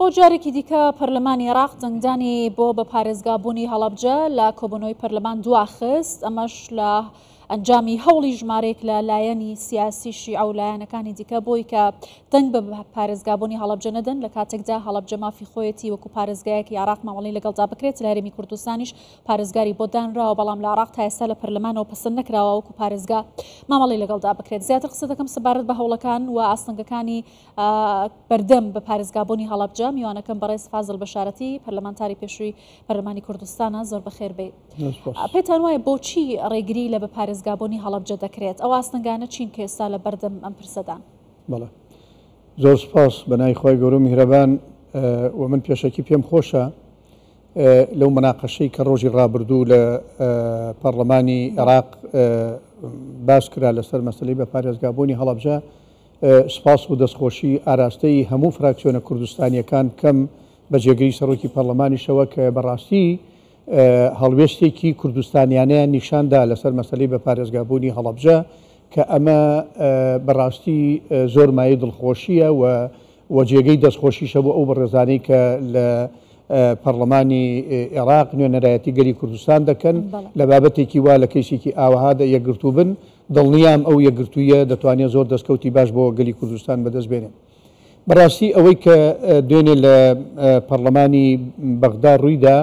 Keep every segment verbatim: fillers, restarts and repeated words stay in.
بۆ جارێکی دیکە پەرلەمانی عێراق جەنگدانی بۆ بە پارێزگابوونی هەڵەبجە لە کۆبوونەوەی پەرلەمان دواخست، ئەمەش لە ئەنجامی هەوڵی ژمارەیەک لە لایەنی سیاسی شیعە و لایەنەکانی دیکە بۆی کە دەنگ بە پارێزگابوونی هەڵەبجە نەدەن، لە کاتێکدا هەڵەبجە مافی خۆیەتی وەکو پارێزگایەکی عێراق مامەڵەی لەگەڵدا بکرێت. لە هەرێمی کوردستانیش پارێزگاری بۆ دانراوە، بەڵام لە عێراق تا ئێستا لە پەرلەمانەوە پەسەند نەکراوە وەکو پارێزگا مامەڵەی لەگەڵدا بکرێت. زیاتر قسە دەکەم سەبارەت بە هەوڵەکان و ئاستەنگەکانی بەردەم بە پارێزگابوونی هەڵەبجە. میوانەکەم بەڕێز فازڵ بەشارەتی پەرلەمانتاری پێشووی پەرلەمانی کوردستانە، زۆر بەخێر بێت. پێتان وایە بۆچی ڕێگری لە بە پارێزگابوونی هەڵەبجە دەکرێت؟ ئەو ئاستەنگانە چین کە ئێستا لە بەردەم ئەم پرسەدان؟ بەڵێ، زۆر سپاس بەنای خۆی گەورە و میهرەبان. و من پێشەکی پێم خۆشە لەو مناقەشەی کە ڕۆژی ڕابردوو لە پەرلەمانی عێراق باس کرا لەسەر مەسەلەی بە پارێزگابوونی هەڵەبجە. سپاس و دەستخۆشی ئاراستەی هەموو فراکسیۆنە کوردستانیەکان کەم بە جێگەی سەرۆکی پەرلەمانیشەوە کە بەڕاستی هەڵوێستێکی کوردستانیانەیە نیشاندا لەسەر مەسەلەی بە پارێزگابوونی هەڵەبجە کە ئەمە بەڕاستی زۆر مای دڵخۆشیە و جێگەی دەستخۆشیشە بۆ ئەو بەڕێزانەی کە لە پەرلەمانی عێراق نوێنەرایەتی گەلی کوردستان دەکەن لە بابەتێکی وا لە کەیسێکی ئاوەهادا یەکگرتوو بن. دڵنیام ئەو یەکگرتوویە دەتوانێت زۆر دەستکەوتی باش بۆ گەلی کوردستان بەدەست بێنێ. بەڕاستی ئەوەی کە دوێنێ لە پەرلەمانی بەغدا ڕوویدا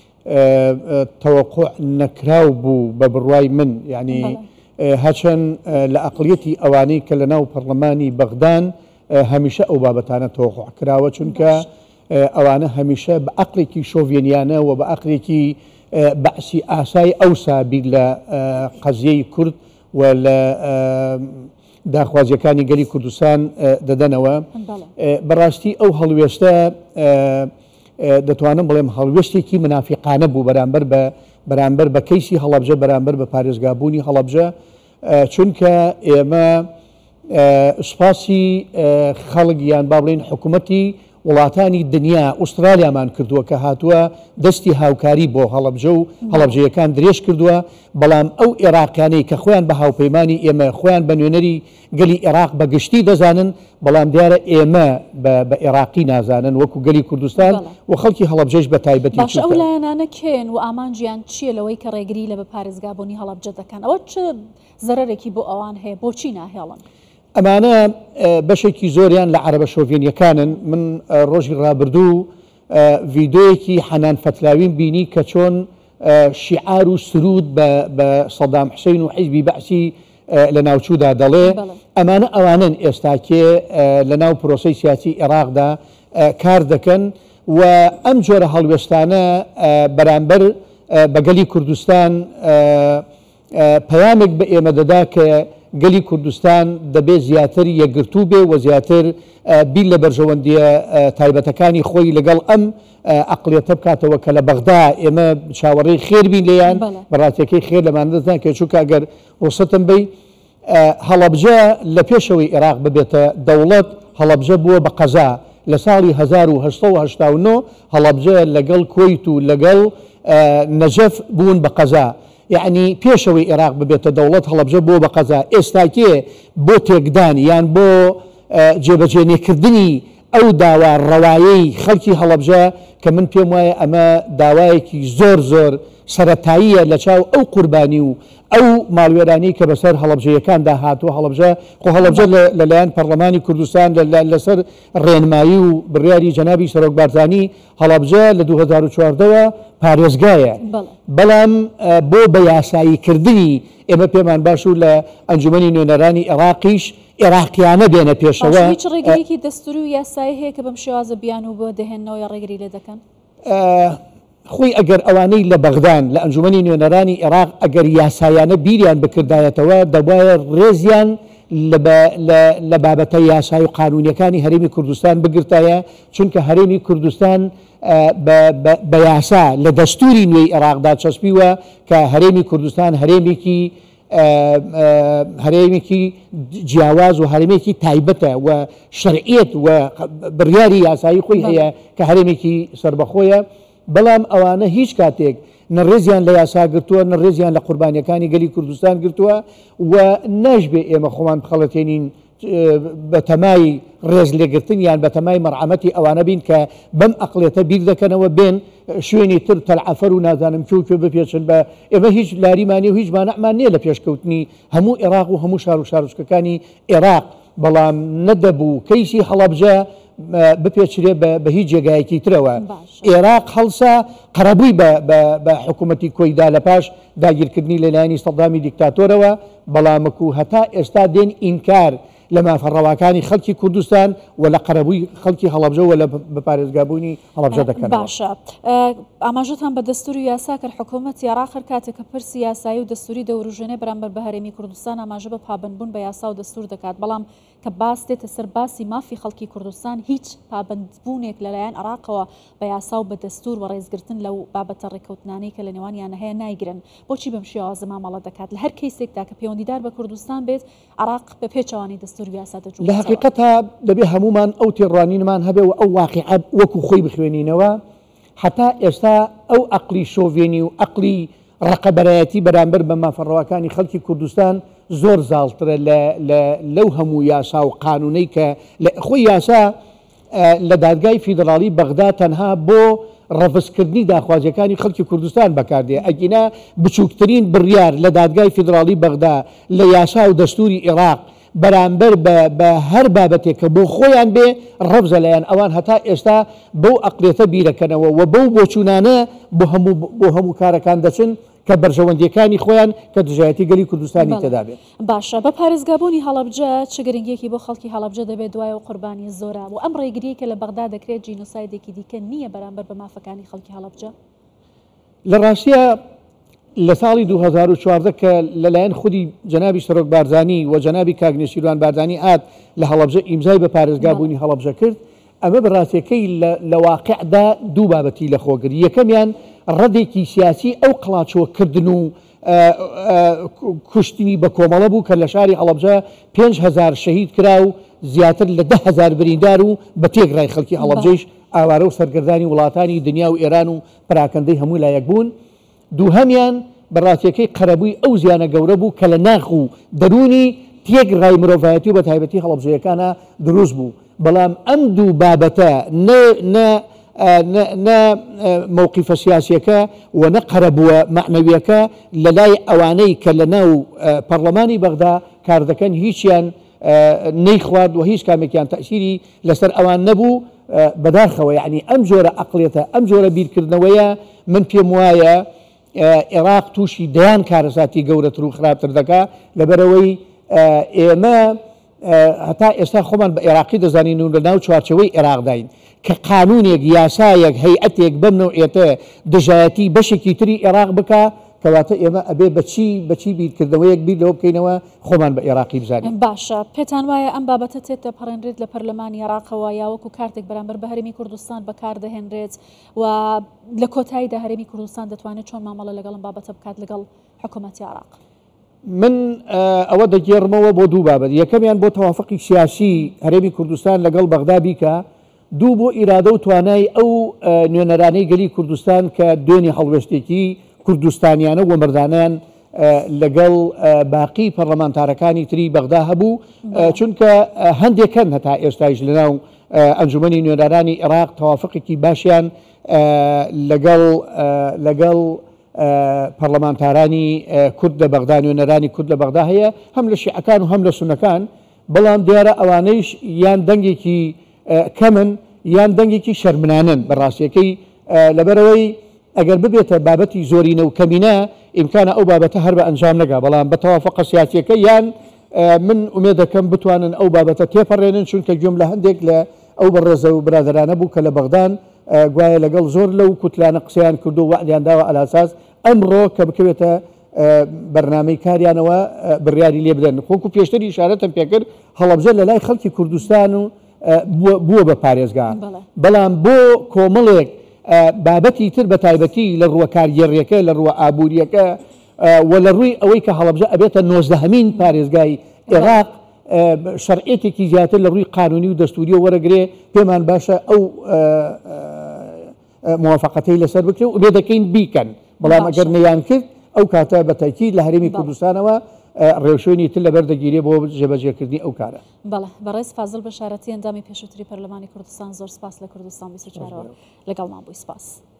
تەوەقوع نەکراو بوو بە بڕوای من، یعنی هەچەند لە ئەقڵیەتی ئەوانەی کە لە ناو پەرلەمانی بەغدان هەمیشە ئەو بابەتانە تەوەقوع کراوە، چونکە ئەوانە هەمیشە بە عەقلێکی شۆڤێنیانە و بە عەقلێکی بەعسی ئاسای ئەوسا بیر لە قەزیەی کورد و لە داخوازیەکانی گەلی کوردستان دەدەنەوە. بەڕاستی ئەو هەڵوێستە دەتوانم بڵێم هەڵوێستێکی منافقانە بوو بەرامبەر بە بەرامبەر بە کەیسی هەڵەبجە، بەرامبەر بە پارێزگابوونی هەڵەبجە، چونکە ئێمە سوپاسی خەڵک یان با بڵێن حکوومەتی وڵاتانی دنیا ئوسترالیامان کردووە کە هاتووە دەستی هاوکاری بۆ هەڵەبجە و هەڵەبجەیەکان درێژ کردووە، بەڵام ئەو عێراقیانەی کە خۆیان بە هاوپەیمانی ئێمە خۆیان بە نوێنەری گەلی عێراق بەگشتی دەزانن، بەڵام دیارە ئێمە بە عێراقی نازانن وەکو گەلی کوردستان و خەڵکی هەڵەبجەش بە تایبەتی. باش ئەو لایەنانە کێن و ئامانجیان چییە لەوەی کە ڕێگری لە بە پارێزگابوونی هەڵەبجە دەکەن؟ ئەوە چ زەرەرێکی بۆ ئەوان هەیە؟ بۆچی ناهێڵن؟ ئەمانە بەشێکی زۆریان لە عەرەبە شۆڤێنیەکانن. من ڕۆژی ڕابردوو ڤیدۆیەکی حەنان فەتلاوین بینی کە چۆن شیعار و سرود بە سەدام حوسێن و حیزبی بەعسی لە ناوچوودا دەڵێ. ئەمانە ئەوانن ئێستاکێ لە ناو پرۆسەی سیاسی عێراقدا کار دەکەن و ئەم جۆرە هەڵوێستانە بەرامبەر بە گەلی کوردستان پەیامێک بە ئێمە دەدا کە گەلی کوردستان دەبێت زیاتر یەکگرتوو بێ و زیاتر بیل لە بەرژەوەندیە تایبەتەکانی خۆی لەگەڵ ئەم عەقڵیەتە بکاتەوە کە لە بەغدا ئێمە چاوەڕێی خێر بین لێیان، بەڕاستیەکەی خێر لەمان دەستان کە چووکە ئەگەر ڕوسەتم بی هەڵەبجە لە پێشەوەی عێراق ببێتە دەوڵەت، هەڵەبجە بووە بە قەزا لە ساڵی هەزار و هەشت سەد و هەشتا و نۆ هەڵەبجە لەگەڵ کۆیت و لەگەڵ نەجەف بوون بە قەزا، یعنی پێشەوەی عێراق ببێتە دەوڵەت هەڵەبجە بۆ بە قەزا. ئێستاکێ بۆ تێکدان یان بۆ جێبەجێنێکردنی ئەو داوا ڕەوایەی خەڵکی هەڵەبجە کە من پێم وایە ئەمە داوایەکی زۆر زۆر سەرەتاییە لە چاو ئەو قوربانی و ئەو ماڵوێرانی کە بەسەر هەڵەبجەیەکاندا هاتووە. هەڵەبجە خۆ هەڵەبجە لەلایەن پەرلەمانی کوردستان لەسەر ڕێنمایی و بڕیاری جەنابی سەرۆک بارزانی هەڵەبجە لە دوو هەزار و چواردەوە پارێزگایە، بەڵام بۆ بە یاساییکردنی ئێمە پێمان باشوو لە ئەنجومەنی نوێنەرانی عێراقیش عێراقیانە بێنە پێشەوە. هیچ ڕێگریکی دەستوری و یاسایی هەیە کە بەم شێوازە بیان و بۆ دەهێنەوەی ڕێگری لێ دەکەن؟ خۆی ئەگەر ئەوانەی لە بەغدان لە ئەنجومەنی نوێنەرانی عێراق ئەگەر یاسایانە بیریان بکردایەتەوە دەبایە ڕێزیان لە بابەتە یاسای و قانونیەکانی هەرێمی کوردستان بگرتایە، چونکە هەرێمی کوردستان بە یاسا لە دەستوری نوێی عێراقدا چەسپیوە کە هەرێمی کوردستان هەرێمێکی هەرێمێکی جیاواز و هەرێمێکی تایبەتە و شەرعیەت و بڕیاری یاسایی خۆی هەیە کە هەرێمێکی سربەخۆیە، بەڵام ئەوانە هیچ کاتێک نەڕێزیان لە یاسا گرتووە، نەڕێزیان لە قوربانیەکانی گەلی کوردستان گرتووە و نەشبێ ئێمە خۆمان بخەڵەتێنین بەتەمای ڕێز لێگرتن یان بەتەمای مەرعەمەتی ئەوانە بین کە بەم ئەقلێتە بیر دەکەنەوە بێن شوێنی تر تەلعەفەر و نازانم چۆ کوێ بپێچن بە ئێمە هیچ لاریمانی و هیچ مانەعمان نییە لە پێشکەوتنی هەموو عێراق و هەموو شار و شارۆچکەکانی عێراق، بەڵام نەدەبوو کەیسی هەڵەبجە بپێچرێ بە هیچ جێگایەکی ترەوە. عێراق هەڵسا قەرەبووی بە حکوومەتی کۆیدا لە پاش داگیرکردنی لەلایەنی سەدامی دیکتاتۆرەوە، بەڵامەکو هەتا ئێستا دێن ئینکار لە مافەڕەواکانی خەڵکی کوردستان و لە قەرەبووی خەڵکی هەڵەبجە و لە بەپارێزگابوونی هەڵەبجە دەکەن. باشە ئاماژەتان بە دەستوری یاسا کرد حکوومەتی عێراق هەر کاتێک کە پرسی یاسایی و دەستوری دەوروژێنێ بەرامبەر بە هەرێمی کوردستان ئاماژە بە پابندبوون بە یاسا و دەستور دەکات، بەڵام کە باس دێتە سەر باسی مافی خەڵکی کوردستان هیچ پابندبوونێک لەلایەن عێراقەوە بە یاسا و بە دەستور و ڕێزگرتن لەو بابەتە ڕێکەوتنانەی کە لە نێوانیان هەیە نایگرن. بۆچی بەم شێوازە مامەڵە دەکات لە هەر کەیسێکدا کە پەیوەندیدار بە کوردستان بێت عێراق بە پێچەوانی دەستور و یاسا دەجوڵێت؟ لە حقیقەتە دەبێ هەمومان ئەو تێڕوانینمان هەبێ و ئەو واقعە وەکو خۆی بخوێنینەوە. هەتا ئێستا ئەو عەقلی شۆڤێنی و عەقلی ڕقەبەرایەتی بەرامبەر بە مافەڕەواکانی خەڵکی کوردستان زۆر زاڵترە لەو هەموو یاسا و قانونەی کە خۆی یاسا لە دادگای فیدراڵی بەغدا تەنها بۆ ڕەڤزکردنی داخوازیەکانی خەڵکی کوردستان بەکاردێ. ئەگینا بچووکترین بڕیار لە دادگای فیدراڵی بەغدا لە یاسا و دەستوری عێراق بەرامبەر بە هەر بابەتێک کە بۆ خۆیان بێ ڕەبزە لەیان ئەوان هەتا ئێستا بەو ئەقلێتە بیرەکەنەوە و بەو بۆچوونانە بۆ هەموو کارەکان دەچن کە بەرژەوەندیەکانی خۆیان کە دژایەتی گەلی کوردستانی تێدا بێت. باشە بە پارێزگابوونی هەڵەبجە چ گرنگیەکی بۆ خەڵکی هەڵەبجە دەبێت دوای و قوربانی زۆرە و ئەم ڕێگریە کە لە بەغدا دەکرێت جینۆسایدێکی دیکە نییە بەرامبەر بە مافەکانی خەڵکی هەڵەبجە؟ لە ڕاستیە لە ساڵی دوو هەزار و چواردە کە لەلایەن خودی جەنابی سەرۆک بارزانی و جەنابی کاگنێشیروان بارزانی هات لە هەڵەبجە ئیمزای بە پارێزگابوونی هەڵەبجە کرد، ئەمە بەڕاستیەکەی لە واقعدا دوو بابەتی لە خۆگری. یەکەمیان ڕەدێکی سیاسی ئەو قڵاچۆکردن و کوشتنی بە کۆمەڵە بوو کە لە شاری هەڵەبجە پێنج هەزار شەهید کرا و زیاتر لە ده هەزار بریندار و بە تێگڕای خەڵکی هەڵەبجەیش ئاوارە و سەرگردانی وڵاتانی دنیا و ئێران و پراکەندەی هەموو لایەک بوون. دووهەمیان بەڕاستیەکەی قەرەبووی ئەو زیانە گەورە بوو کە لە ناخ و دەرونی تێگڕای مرۆڤایەتی و بە تایبەتی هەڵەبجەیەکانە دروست بوو. بەڵام ئەم دوو بابەتە نە مووقیفە سیاسیەکە و نە قەرەبووە معنەویەکە لە لای ئەوانەی کە لە ناو پەرلەمانی بەغدا کار دەکەن هیچیان نەیخوارد و هیچ کامێکیان تەئسیری لەسەر ئەوان نەبوو بەداخەوە. یعنی ئەم جۆرە عەقلێتە ئەم جۆرە بیرکردنەوەیە من پێم وایە عێراق تووشی دەیان کارەساتی گەورەتر و خراپتر دەکا لەبەرەوەی ئێمە هەتا ئێستا خۆمان بە عێراقی دەزانین و لە ناو چوارچەوەی عێراقداین کە قانونێک یاسایەک هەیئەتێک بەم نوعێتە دژایەتی بەشێکی تری عێراق بکە کەواتە ئێمە ئەبێ بەچی بەچی بیرکردنەوەیەک بیر لەوە بکەینەوە خۆمان بە عێراقی بزانین. باشە پێتان وایە ئەم بابەتە تێتە پەڕێنرێت لە پەرلەمانی عێراقەوە یاوەکو کارتێک بەرامبەر بە هەرێمی کوردستان بەکاردەهێنرێت و لە کۆتاییدا هەرێمی کوردستان دەتوانێت چۆن مامەڵە لەگەڵ ئەم بابەتە بکات لەگەڵ حکوومەتی عێراق؟ من ئەوە دەگێڕمەوە بۆ دوو بابەت. یەکەمیان بۆ تەوافقی سیاسی هەرێمی کوردستان لەگەڵ بەغدا بیکە، دوو بۆ ئیرادە و توانای ئەو نوێنەرانەی گەلی کوردستان کە دوێنی هەڵوێستێکی کوردستانیانە و مردانیان لەگەڵ باقی پەرلەمانتارەکانی تری بەغدا هەبوو، چونکە هەندێکن هەتا ئێستایش لەناو ئەنجومەنی نوێنەرانی عێراق تەوافقێکی باشیان لەگەڵ لەگەڵ پەرلەمانتارانی کورد لە بەغدا نوێنەرانی کورد لە بەغدا هەیە، هەم لە شیعەکان و هەم لە سونەکان. بەڵام دیارە ئەوانەیش یان دەنگێکی کەمن یان دەنگێکی شەرمنانن بەڕاستیەکەی، لەبەرەوەی ئەگەر ببێتە بابەتی زۆرینە و کەمینە ئیمکانە ئەو بابەتە هەر بە ئەنجام نەگا. بەڵام بە تەوافقە سیاسیەکە یان من ئومێد دەکەم بتوانن ئەو بابەتە تێپەڕێنن، چونکە گوێم لە هەندێک لە ئەو بەڕێزە و برادرانە بوو کە لە بەغدان گوایە لەگەڵ زۆر لەو کوتلانە قسەیان کردو و وعدیان داوە ئەلاساس ئەمڕۆ کە بکەوێتە بەرنامەی کاریانەوە بڕیاری لێ بدەن. خۆکو پێشتری ئیشارەتم پێکرد هەڵەبجە لە لای خەڵکی کوردستان و بووە بە پارێزگا، بەڵام بۆ کۆمەڵێک بابەتی تر بە تایبەتی لە ڕووە کارگێڕیەکە لە ڕووە ئابوووریەکە و لە ڕووی ئەوەی کە هەڵەبجە ئەبێتە نۆزدەهەمین پارێزگای عێراق شەرعێتێکی زیاتر لە ڕووی قانونی و دەستوری و وەرەگرێ پێمان باشە ئەو موافقەتەی لەسەر بکرێ و بێ دەکەین بیکەن. بەڵام ئەگەر نەیان کرد ئەو کاتە بە تاکید لە هەرێمی کوردستانەوە ڕێوشێنی تر لەبەر دەگیرێ بۆ جێبەجێکردنی ئەو کارە. بەڵێ بەڕێز فازڵ بەشارەتی ئەندامی پێشووتری پەرلەمانی کوردستان زۆر سپاس لە کوردستان بیست و چوارەوە لەگەڵمان بووی سپاس.